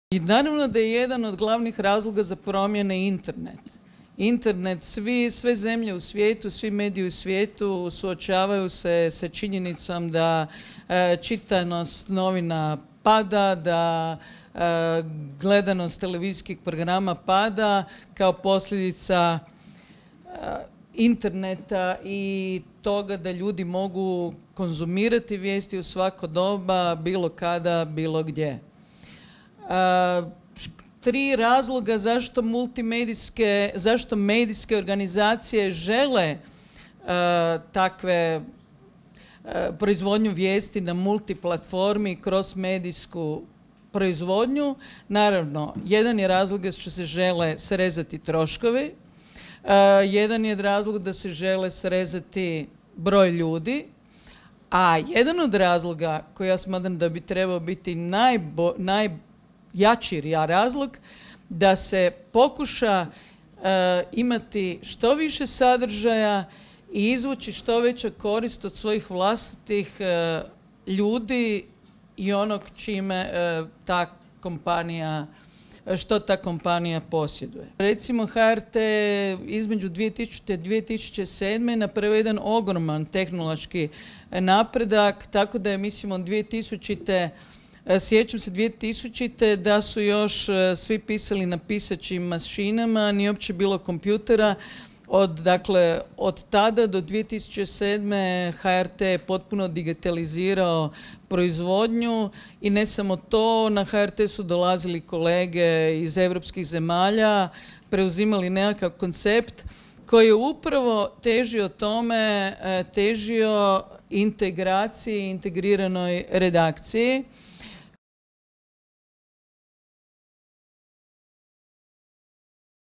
I naravno da je jedan od glavnih razloga za promjene internet. Internet, sve zemlje u svijetu, svi mediji u svijetu suočavaju se sa činjenicom da čitanost novina pada, da gledanost televizijskih programa pada kao posljedica interneta i toga da ljudi mogu konzumirati vijesti u svako doba, bilo kada, bilo gdje. Tri razloga zašto medijske organizacije žele takve proizvodnju vijesti na multiplatformi kroz medijsku proizvodnju. Naravno, jedan je razlog da se žele srezati troškovi, jedan je razlog da se žele srezati broj ljudi, a jedan od razloga koji ja smatram da bi trebao biti najjači razlog da se pokuša imati što više sadržaja i izvući što veća korist od svojih vlastitih ljudi i onog čime što ta kompanija posjeduje. Recimo HRT između 2000. i 2007. napravio jedan ogroman tehnološki napredak, tako da je mislim od 2000. Sjećam se 2000. da su još svi pisali na pisaćim mašinama, nije uopće bilo kompjutera. Od tada do 2007. HRT je potpuno digitalizirao proizvodnju i ne samo to, na HRT su dolazili kolege iz evropskih zemalja, preuzimali nekakav koncept koji je upravo težio integraciji, integriranoj redakciji.